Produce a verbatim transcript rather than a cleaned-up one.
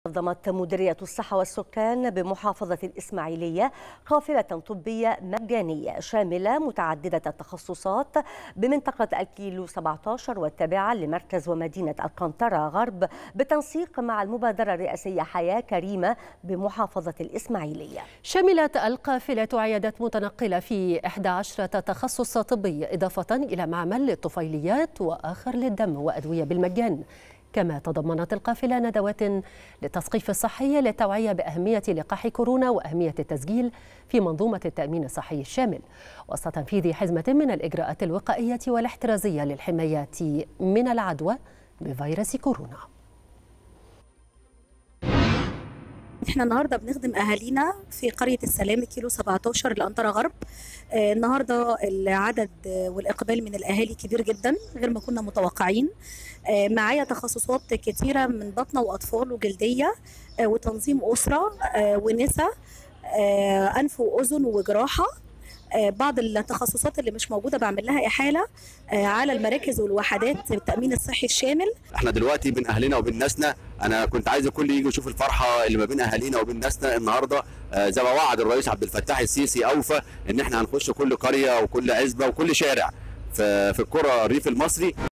نظمت مديرية الصحة والسكان بمحافظة الإسماعيلية قافلة طبية مجانية شاملة متعددة التخصصات بمنطقة الكيلو سبعة عشر والتابعة لمركز ومدينة القنطرة غرب بالتنسيق مع المبادرة الرئاسية حياة كريمة بمحافظة الإسماعيلية. شملت القافلة عيادات متنقلة في إحدى عشرة تخصص طبي إضافة إلى معمل للطفيليات وآخر للدم وأدوية بالمجان. كما تضمنت القافلة ندوات للتثقيف الصحي للتوعية بأهمية لقاح كورونا وأهمية التسجيل في منظومة التأمين الصحي الشامل وسط تنفيذ حزمة من الإجراءات الوقائية والاحترازية للحماية من العدوى بفيروس كورونا. احنا النهارده بنخدم اهالينا في قريه السلام كيلو سبعة عشر القنطره غرب. آه النهارده العدد والاقبال من الاهالي كبير جدا غير ما كنا متوقعين. آه معايا تخصصات كتيره من بطنه واطفال وجلديه آه وتنظيم اسره آه ونساء آه انف واذن وجراحه. بعض التخصصات اللي مش موجوده بعمل لها احاله على المراكز والوحدات التامين الصحي الشامل. احنا دلوقتي بين اهالينا وبين ناسنا، انا كنت عايز الكل يجي يشوف الفرحه اللي ما بين اهالينا وبين ناسنا النهارده. زي ما وعد الرئيس عبد الفتاح السيسي اوفى ان احنا هنخش كل قريه وكل عزبه وكل شارع في في القرى الريف المصري.